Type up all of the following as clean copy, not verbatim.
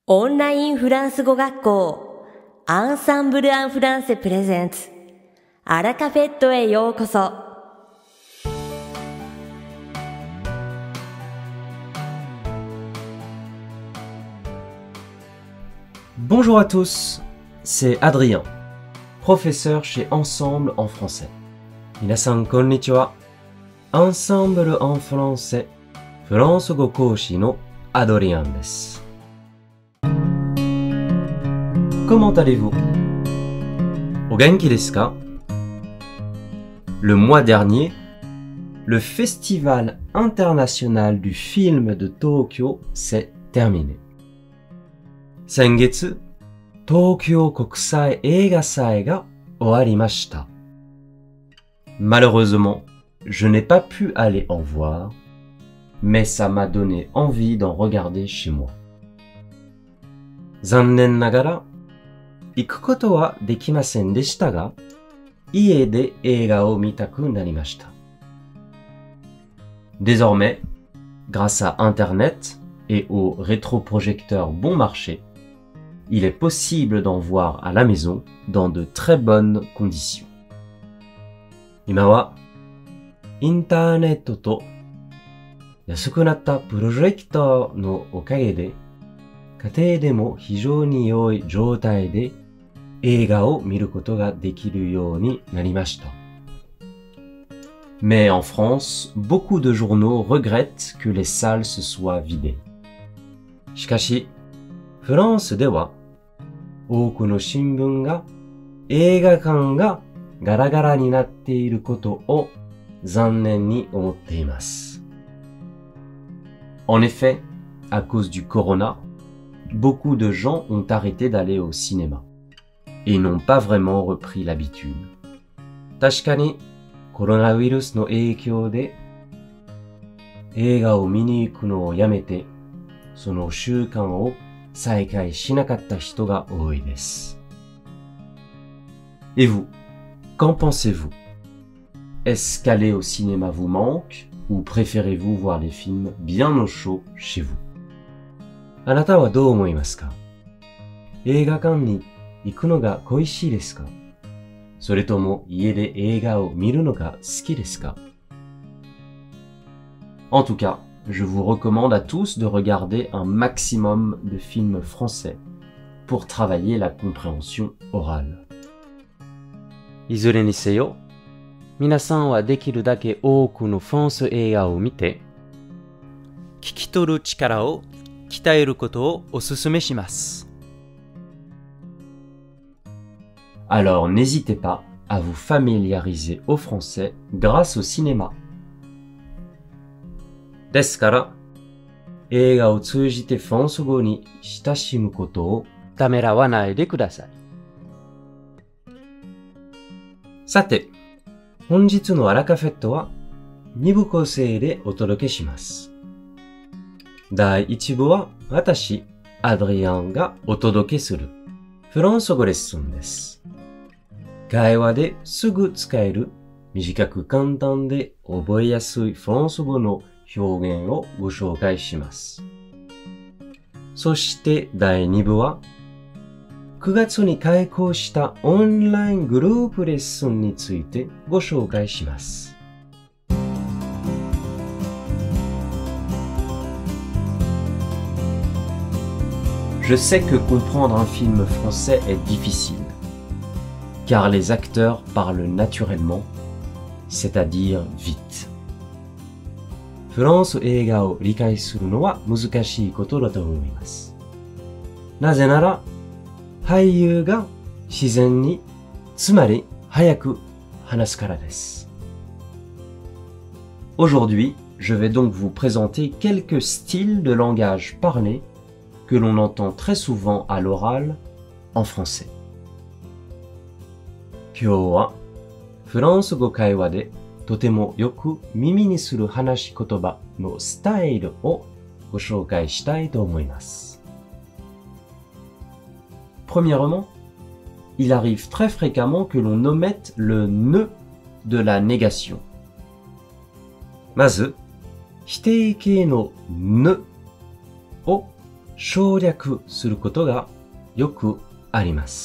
オンラインフランス語学校アンサンブル・アン・フランセプレゼンツアラカフェットへようこそ。 Bonjour à tous, c'est Adrien, professeur chez Ensemble en français. Minasan konnichiwa. Ensemble en français, フランス語講師のアドリアンです。Comment allez-vous? お元気ですか? Le mois dernier, le Festival international du film de Tokyo s'est terminé. 先月、東京国際映画祭が終わりました。Malheureusement, je n'ai pas pu aller en voir, mais ça m'a donné envie d'en regarder chez moi. 残念ながら、行くことはできませんでしたが、家で映画を見たくなりました。Désormais, grâce à Internet et aux rétroprojecteurs bon marché, il est possible d'en voir à la maison dans de très bonnes conditions. 今は、インターネットと安くなったプロジェクターのおかげで、家庭でも非常に良い状態で映画を見ることができるようになりました。Mais en France, beaucoup de journaux regrettent que les salles se soient vidées. しかし、フランスでは多くの新聞が映画館がガラガラになっていることを残念に思っています。En effet, à cause du corona, beaucoup de gens ont arrêté d'aller au cinéma et n'ont pas vraiment repris l'habitude. 確かにコロナウイルスの影響で映画を見に行くのをやめてその習慣を再開しなかった人が多いです。Et vous, qu'en pensez-vous? Est-ce qu'aller au cinéma vous manque ou préférez-vous voir les films bien au chaud chez vous? あなたはどう思いますか? 映画館に行くのが恋しいですか? それとも家で映画を見るのが好きですか? En tout cas, je vous recommande à tous de regarder un maximum de films français pour travailler la compréhension orale. いずれにせよ、皆さんはできるだけ多くのフランス映画を見て、聞き取る力を鍛えることをお勧めします。Alors n'hésitez pas à vous familiariser au français grâce au cinéma. ですから、映画を通じてフランス語に親しむことをためらわないでください。さて、本日のアラカフェットは2部構成でお届けします。第1部は私、アドリアンがお届けするフランス語レッスンです。会話ですぐ使える短く簡単で覚えやすいフランス語の表現をご紹介します。そして第2部は9月に開講したオンライングループレッスンについてご紹介します。Je sais que comprendre un film français est difficile, car les acteurs parlent naturellement, c'est-à-dire vite. フランス映画を理解するのは難しいことだと思います。なぜなら、俳優が自然に、つまり早く話すからです。Aujourd'hui, je vais donc vous présenter quelques styles de langage parlé que l'on entend très souvent à l'oral en français. 今日はフランス語会話でとてもよく耳にする話し言葉のスタイルをご紹介したいと思います。Premièrement, il arrive très fréquemment que l'on omette le ne de la négation. まず、否定形のneを省略することがよくあります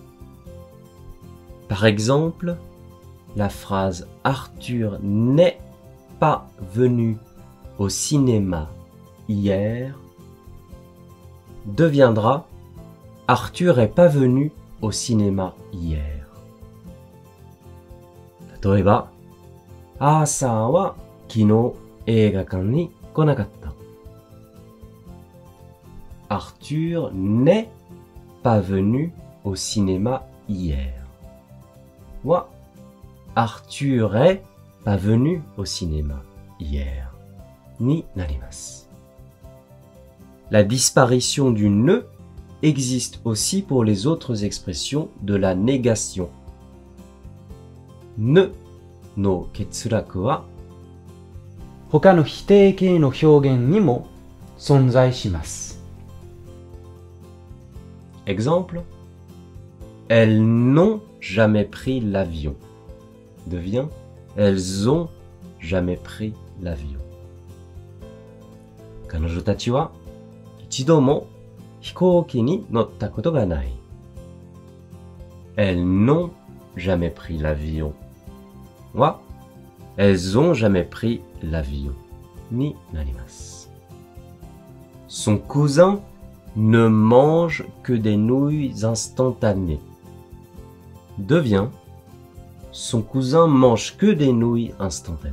。Par exemple, la phrase Arthur n'est pas venu au cinéma hier deviendra Arthur est pas venu au cinéma hier. 例えば、アーサーは昨日映画館に来なかった。Arthur n'est pas venu au cinéma hier. は、Arthur est pas venu au cinéma hier. になります。La disparition du ne existe aussi pour les autres expressions de la négation. Ne の欠落は他の否定形の表現にも存在します。 Exemple, elles n'ont jamais pris l'avion devient elles ont jamais pris l'avion. 彼女たちは一度も飛行機に乗ったことがない。Elles n'ont jamais pris l'avion. は elles ont jamais pris l'avion になります。Son cousin ne mange que des nouilles instantanées devient son cousin mange que des nouilles instantanées.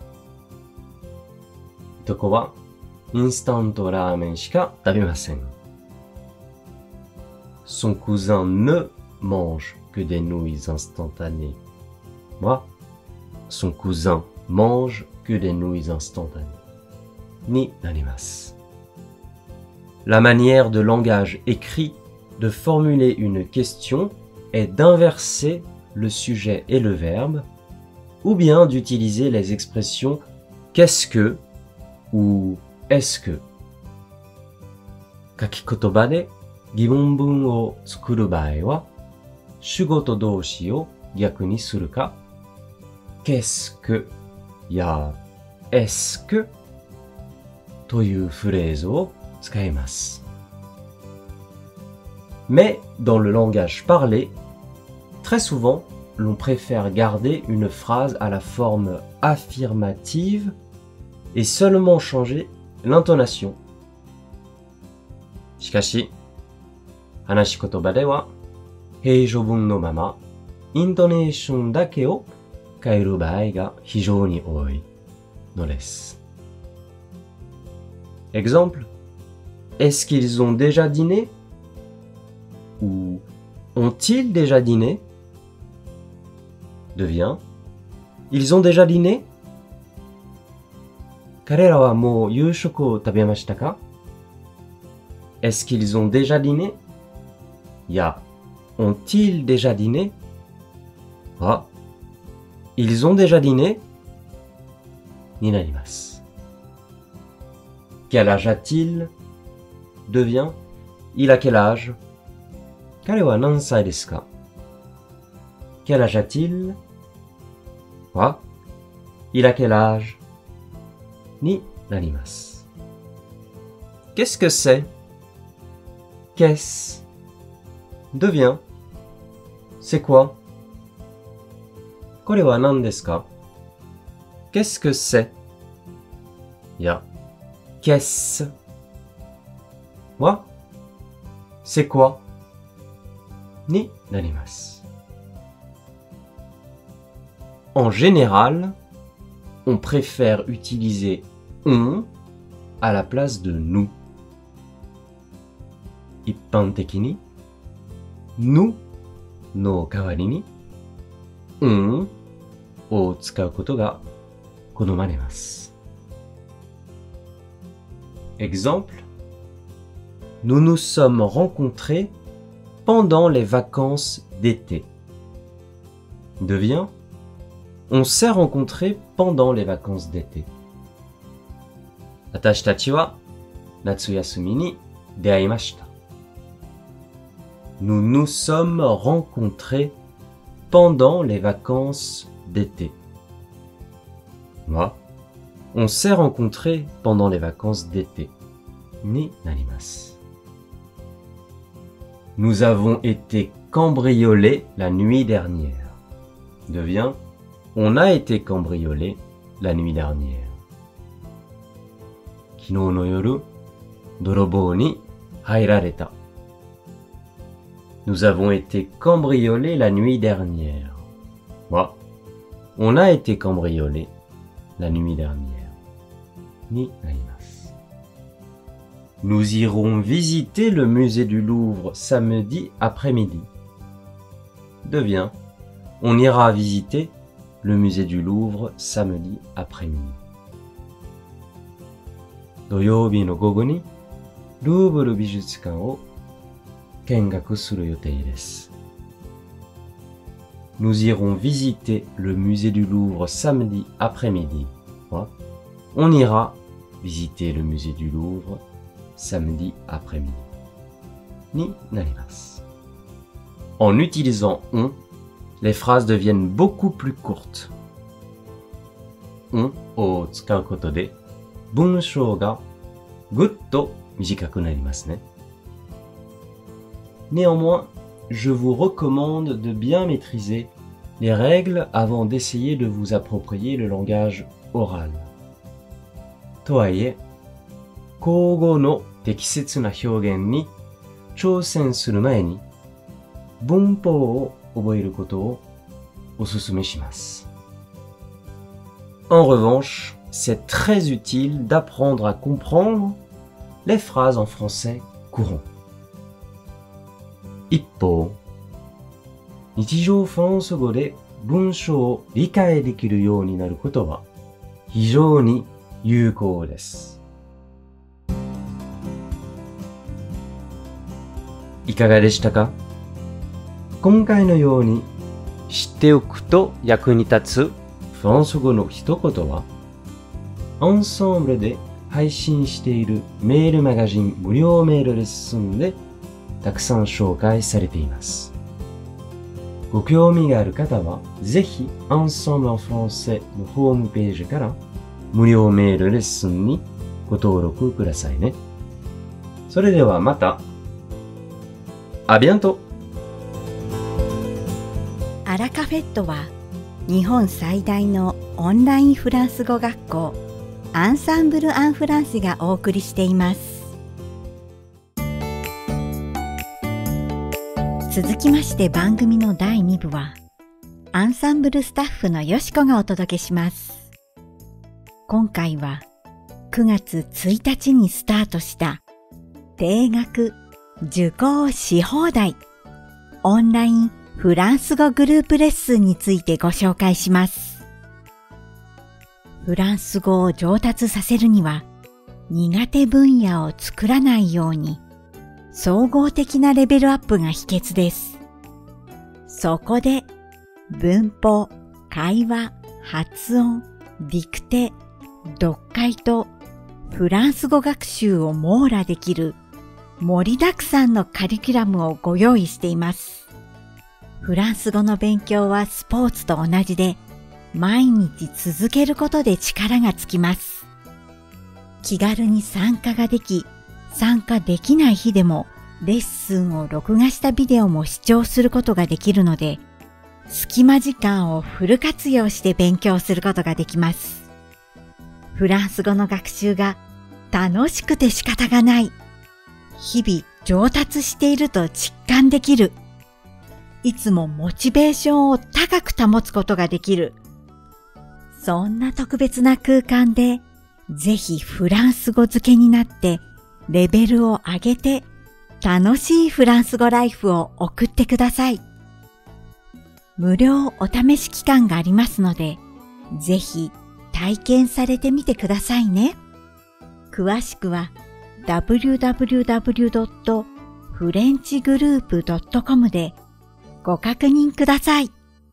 いとこはインスタントラーメンしか食べません。Son cousin ne mange que des nouilles instantanées. Moi, son cousin mange que des nouilles instantanées. Ni narimasu. La manière de langage écrit de formuler une question est d'inverser le sujet et le verbe, ou bien d'utiliser les expressions qu'est-ce que ou est-ce que. 書き言葉で疑問文を作る場合は、主語と動詞を逆にするか、qu'est-ce que や est-ce que というフレーズを使います。Mais dans le langage parlé, très souvent, l'on préfère garder une phrase à la forme affirmative et seulement changer l'intonation. しかし、話し言葉では、平常文のまま、イントネーションだけを変える場合が非常に多いのです。Exemple, est-ce qu'ils ont déjà dîné? Ou ont-ils déjà dîné? Devient, ils ont déjà dîné? 彼らはもう夕食を食べましたか? Est-ce qu'ils ont déjà dîné? や、ont-ils déjà dîné? は、ils ont déjà dîné? になります。Quel âge a-t-il? Devient, il a quel âge? 彼は何歳ですか? Quel âge a-t-il? は、il a quel âge? になります。Qu'est-ce que c'est? Qu'est-ce? Devient, c'est quoi? これは何ですか? Qu'est-ce que c'est? や、qu'est-ce? は、c'est quoi? になります。En général, on préfère utiliser on à la place de nous. 一般的に nous の代わりに on を使うことが好まれます。Exemple, nous nous sommes rencontrés pendant les vacances d'été. Devient, on s'est rencontrés pendant les vacances d'été. 私たちは夏休みに出会いました。Nous nous sommes rencontrés pendant les vacances d'été. Moi, on s'est rencontrés pendant les vacances d'été. になります。 Nous avons été cambriolés la nuit dernière devient On a été cambriolés la nuit dernière. 昨日の夜、泥棒に入られた。Nous avons été cambriolés la nuit dernière. On a été cambriolés la nuit dernière. になります。Nous irons visiter le musée du Louvre samedi après-midi. Devient On ira visiter le musée du Louvre samedi après-midi. 土曜日の午後にルーブル美術館を見学する予定です。Nous irons visiter le musée du Louvre samedi après-midi. On ira visiter le musée du Louvre samedi après-midi. になります。En utilisant on, les phrases deviennent beaucoup plus courtes. on を使うことで文章がぐっと短くなりますね。Néanmoins, je vous recommande de bien maîtriser les règles avant d'essayer de vous approprier le langage oral. とはいえ、口語の適切な表現に挑戦する前に文法を覚えることをお勧めします。En revanche, c'est très utile d'apprendre à comprendre les phrases en français courant. 一方、日常フランス語で文章を理解できるようになることは非常に有効です。いかがでしたか？今回のように知っておくと役に立つフランス語の一言は、アンサンブルで配信しているメールマガジン無料メールレッスンでたくさん紹介されています。ご興味がある方は、ぜひアンサンブル・フランセのホームページから無料メールレッスンにご登録くださいね。それではまた。À bientôt! アラカフェットは日本最大のオンラインフランス語学校アンサンブル・アン・フランセがお送りしています。続きまして番組の第2部はアンサンブルスタッフのよしこがお届けします。今回は9月1日にスタートした定額受講し放題オンラインフランス語グループレッスンについてご紹介します。フランス語を上達させるには苦手分野を作らないように総合的なレベルアップが秘訣です。そこで文法、会話、発音、ディクテ、読解とフランス語学習を網羅できる盛りだくさんのカリキュラムをご用意しています。フランス語の勉強はスポーツと同じで、毎日続けることで力がつきます。気軽に参加ができ、参加できない日でもレッスンを録画したビデオも視聴することができるので、隙間時間をフル活用して勉強することができます。フランス語の学習が楽しくて仕方がない。日々上達していると実感できる。いつもモチベーションを高く保つことができる。そんな特別な空間で、ぜひフランス語漬けになってレベルを上げて楽しいフランス語ライフを送ってください。無料お試し期間がありますので、ぜひ体験されてみてくださいね。詳しくはwww.frenchgroup.com でご確認ください。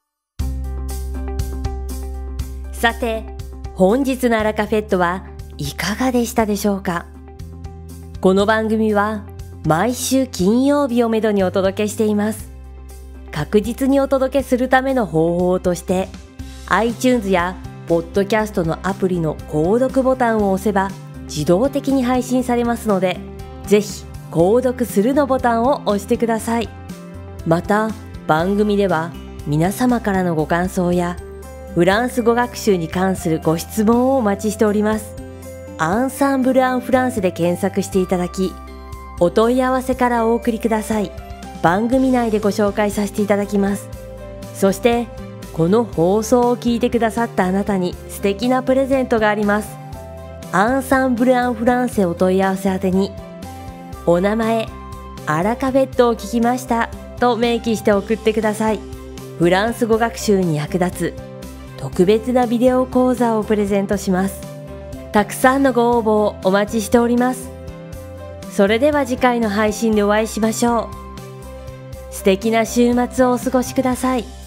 さて、本日のアラカフェットはいかがでしたでしょうか？この番組は毎週金曜日をめどにお届けしています。確実にお届けするための方法として、iTunes やポッドキャストのアプリの購読ボタンを押せば自動的に配信されますので、ぜひ購読するのボタンを押してください。また、番組では皆様からのご感想やフランス語学習に関するご質問をお待ちしております。アンサンブル・アン・フランセで検索していただき、お問い合わせからお送りください。番組内でご紹介させていただきます。そして、この放送を聞いてくださったあなたに素敵なプレゼントがあります。アンサンブル・アン・フランセお問い合わせ宛てに、お名前、アラカフェットを聞きましたと明記して送ってください。フランス語学習に役立つ特別なビデオ講座をプレゼントします。たくさんのご応募をお待ちしております。それでは次回の配信でお会いしましょう。素敵な週末をお過ごしください。